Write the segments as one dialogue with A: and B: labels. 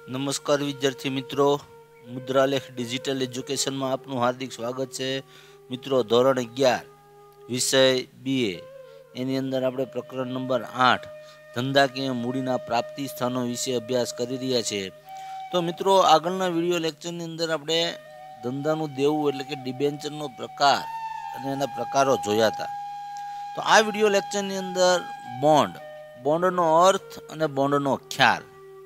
A: નમસ્કાર વિદ્યાર્થી મિત્રો, મુદ્રાલેખ ડિજિટલ એજ્યુકેશનમાં આપનું હાર્દિક સ્વાગત છે. મિત્રો, ધોરણ 11 વિષય BA એની અંદર આપણે પ્રકરણ નંબર 8 ધંધાકીય મૂડીના પ્રાપ્તિ સ્થાનો વિશે અભ્યાસ કરી રહ્યા છીએ. તો મિત્રો, આગળના વિડીયો લેક્ચરની અંદર આપણે ધંધાનું દેવું એટલે કે ડિબેન્ચરનો પ્રકાર અને એના પ્રકારો જોયા હતા. તો આ વિડીયો લેક્ચરની અંદર બોન્ડનો અર્થ અને બોન્ડનો ખ્યાલ.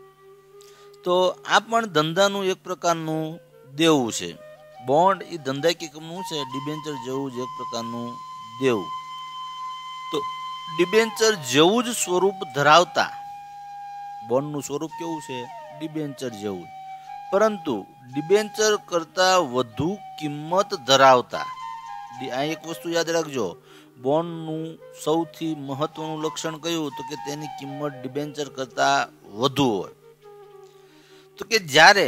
A: તો આ પણ ધંધાનું એક પ્રકારનું દેવું છે. બોન્ડ એ ધંધાકીય કંપનીનું છે, ડિબેન્ચર જેવું જ એક પ્રકારનું દેવું. તો ડિબેન્ચર જેવું જ સ્વરૂપ ધરાવતા, બોન્ડનું સ્વરૂપ કેવું છે? ડિબેન્ચર જેવું, પરંતુ ડિબેન્ચર કરતાં વધુ કિંમત ધરાવતા. આ એક વસ્તુ યાદ રાખજો, બોન્ડનું સૌથી મહત્વનું લક્ષણ કયું? તો કે તેની કિંમત ડિબેન્ચર કરતાં વધુ હોય. તો કે જ્યારે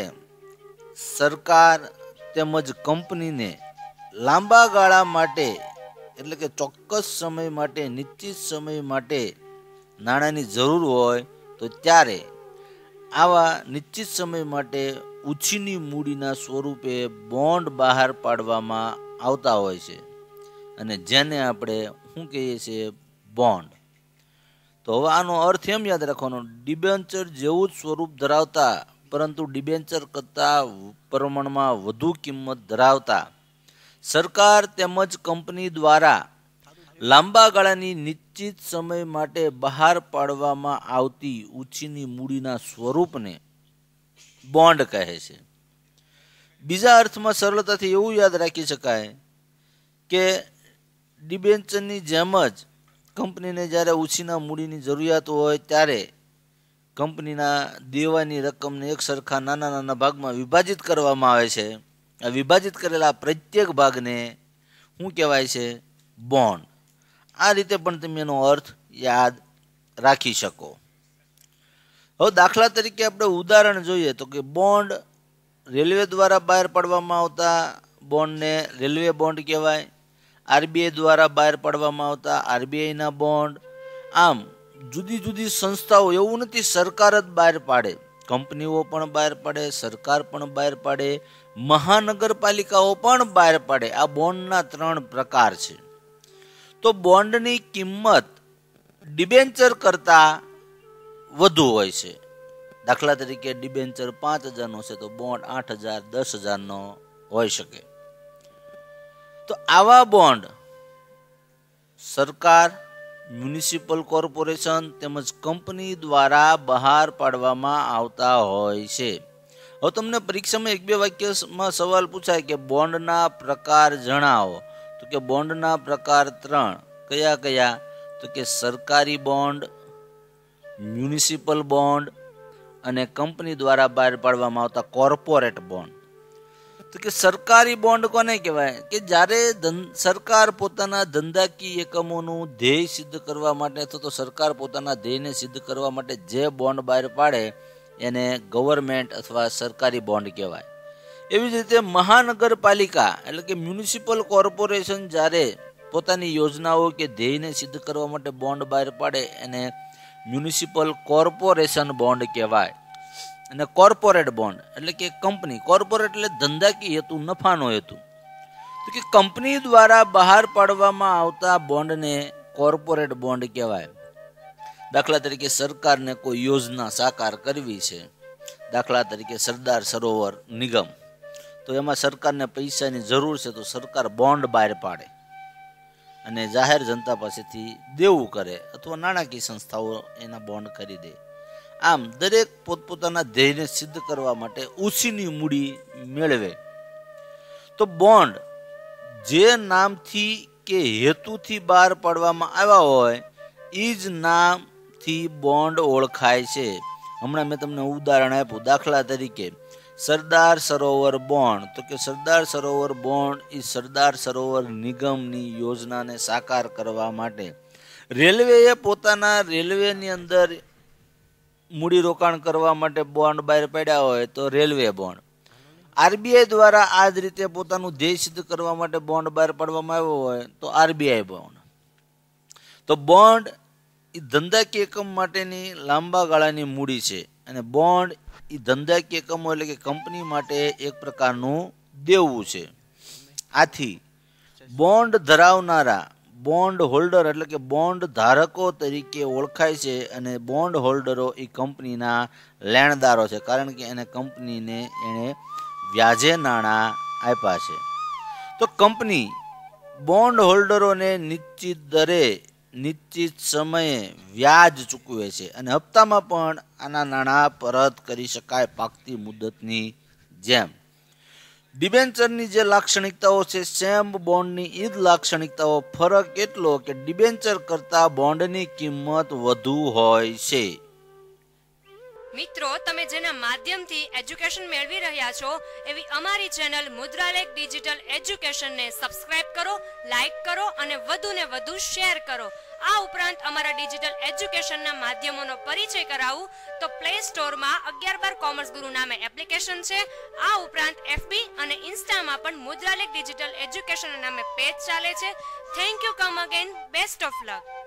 A: સરકાર તેમજ કંપનીને લાંબા ગાળા માટે એટલે કે ચોક્કસ સમય માટે, નિશ્ચિત સમય માટે નાણાંની જરૂર હોય તો ત્યારે આવા નિશ્ચિત સમય માટે ઉછીની મૂડીના સ્વરૂપે બોન્ડ બહાર પાડવામાં આવતા હોય છે, અને જેને આપણે શું કહીએ છીએ? બોન્ડ. તો હવે આનો અર્થ એમ યાદ રાખવાનો, ડિબેન્ચર જેવું જ સ્વરૂપ ધરાવતા પરંતુ ડિબેન્ચર કરતાં પ્રમાણમાં વધુ કિંમત ધરાવતા, સરકાર તેમજ કંપની દ્વારા લાંબા ગાળાની નિશ્ચિત સમય માટે બહાર પાડવામાં આવતી ઉછીની મૂડીના સ્વરૂપને બોન્ડ કહે છે. બીજા અર્થમાં સરળતાથી એવું યાદ રાખી શકાય કે ડિબેન્ચરની જેમ જ કંપનીને જ્યારે ઉછીના મૂડીની જરૂરિયાત હોય ત્યારે કંપનીના દેવાની રકમને એક સરખા નાના નાના ભાગમાં વિભાજિત કરવામાં આવે છે. આ વિભાજિત કરેલા પ્રત્યેક ભાગને શું કહેવાય છે? બોન્ડ. આ રીતે પણ તમે એનો અર્થ યાદ રાખી શકો. હવે દાખલા તરીકે આપણે ઉદાહરણ જોઈએ તો કે બોન્ડ રેલવે દ્વારા બહાર પાડવામાં આવતા બોન્ડને રેલવે બોન્ડ કહેવાય. RBI દ્વારા બહાર પાડવામાં આવતા RBIના બોન્ડ. આમ જુદી જુદી સંસ્થાઓ, એવું નથી સરકાર જ બહાર પાડે, કંપનીઓ પણ બહાર પાડે, સરકાર પણ બહાર પાડે, મહાનગરપાલિકાઓ પણ બહાર પાડે. આ બોન્ડના 3 પ્રકાર છે. તો બોન્ડની કિંમત ડિબેન્ચર કરતાં વધુ હોય છે. દાખલા તરીકે ડિબેન્ચર 5,000નો છે તો બોન્ડ 8,000, 10,000નો હોઈ શકે. તો આવા બોન્ડ સરકાર, મ્યુનિસિપલ કોર્પોરેશન તેમજ કંપની દ્વારા બહાર પાડવામાં આવતા હોય છે. હવે તમને પરીક્ષામાં 1-2 વાક્યમાં સવાલ પૂછાય કે બોન્ડના પ્રકાર જણાવો. તો કે બોન્ડના પ્રકાર 3. કયા કયા? તો કે સરકારી બોન્ડ, મ્યુનિસિપલ બોન્ડ અને કંપની દ્વારા બહાર પાડવામાં આવતા કોર્પોરેટ બોન્ડ. તો કે સરકારી બોન્ડ કોને કહેવાય? કે જ્યારે સરકાર પોતાના ધંધાકીય એકમોનું ધ્યેય સિદ્ધ કરવા માટે અથવા તો સરકાર પોતાના ધ્યેયને સિદ્ધ કરવા માટે જે બોન્ડ બહાર પાડે એને ગવર્મેન્ટ અથવા સરકારી બોન્ડ કહેવાય. એવી જ રીતે મહાનગરપાલિકા એટલે કે મ્યુનિસિપલ કોર્પોરેશન જ્યારે પોતાની યોજનાઓ કે ધ્યેયને સિદ્ધ કરવા માટે બોન્ડ બહાર પાડે એને મ્યુનિસિપલ કોર્પોરેશન બોન્ડ કહેવાય. અને કોર્પોરેટ બોન્ડ એટલે કે કંપની, કોર્પોરેટ એટલે ધંધાકીય હેતુ, નફાનો હેતુ. તો કે કંપની દ્વારા બહાર પાડવામાં આવતા બોન્ડને કોર્પોરેટ બોન્ડ કહેવાય. દાખલા તરીકે સરકારને કોઈ યોજના સાકાર કરવી છે, દાખલા તરીકે સરદાર સરોવર નિગમ, તો એમાં સરકારને પૈસાની જરૂર છે તો સરકાર બોન્ડ બહાર પાડે અને જાહેર જનતા પાસેથી દેવું કરે અથવા નાણાકીય સંસ્થાઓ એના બોન્ડ ખરીદે. આમ દરેક પોતપોતાના ધ્યેયને સિદ્ધ કરવા માટે ઉછીની મૂડી મેળવે. તો બોન્ડ જે નામથી કે હેતુથી બહાર પાડવામાં આવ્યા હોય એ જ નામથી બોન્ડ ઓળખાય છે. હમણાં મેં તમને ઉદાહરણ આપ્યું. દાખલા તરીકે સરદાર સરોવર બોન્ડ. તો કે સરદાર સરોવર બોન્ડ એ સરદાર સરોવર નિગમની યોજનાને સાકાર કરવા માટે રેલવેએ પોતાના રેલવેની અંદર મૂડીરોકાણ કરવા માટે બોન્ડ બહાર પાડ્યા હોય તો રેલવે બોન્ડ. RBI દ્વારા આ જ રીતે પોતાનું ધ્યેય સિદ્ધ કરવા માટે બોન્ડ બહાર પાડવામાં આવ્યો હોય તો RBI બોન્ડ. તો બોન્ડ એ ધંધાકીય એકમ માટેની લાંબા ગાળાની મૂડી છે. અને બોન્ડ એ ધંધાકીય એકમો એટલે કે કંપની માટે એક પ્રકારનું દેવું છે. આથી બોન્ડ ધરાવનારા બોન્ડ હોલ્ડર એટલે કે બોન્ડ ધારકો તરીકે ઓળખાય છે અને બોન્ડ હોલ્ડરો એ કંપનીના લેણદારો છે, કારણ કે એને કંપનીને એણે વ્યાજે નાણાં આપ્યા છે. તો કંપની બોન્ડ હોલ્ડરોને નિશ્ચિત દરે નિશ્ચિત સમયે વ્યાજ ચૂકવે છે અને હપ્તામાં પણ આના નાણાં પરત કરી શકાય પાકતી મુદતની જેમ. ડિબેન્ચરની જે લાક્ષણિકતાઓ છે સેમ બોન્ડની એ જ લાક્ષણિકતાઓ, ફરક એટલો કે ડિબેન્ચર કરતાં બોન્ડની કિંમત વધુ હોય છે.
B: મિત્રો, તમે જેના માધ્યમથી એજ્યુકેશન મેળવી રહ્યા છો એવી અમારી ચેનલ મુદ્રાલેખ ડિજિટલ એજ્યુકેશનને સબસ્ક્રાઇબ કરો, લાઇક કરો અને વધુને વધુ શેર કરો. આ ઉપરાંત અમારા ડિજિટલ એજ્યુકેશનના માધ્યમોનો પરિચય કરાવું તો પ્લે સ્ટોરમાં 11/12 કોમર્સ ગુરુ નામે એપ્લિકેશન છે. આ ઉપરાંત FB અને ઇન્સ્ટામાં પણ મુદ્રાલેખ ડિજિટલ એજ્યુકેશન નામે પેજ ચાલે છે. Thank you. Come again. Best of luck.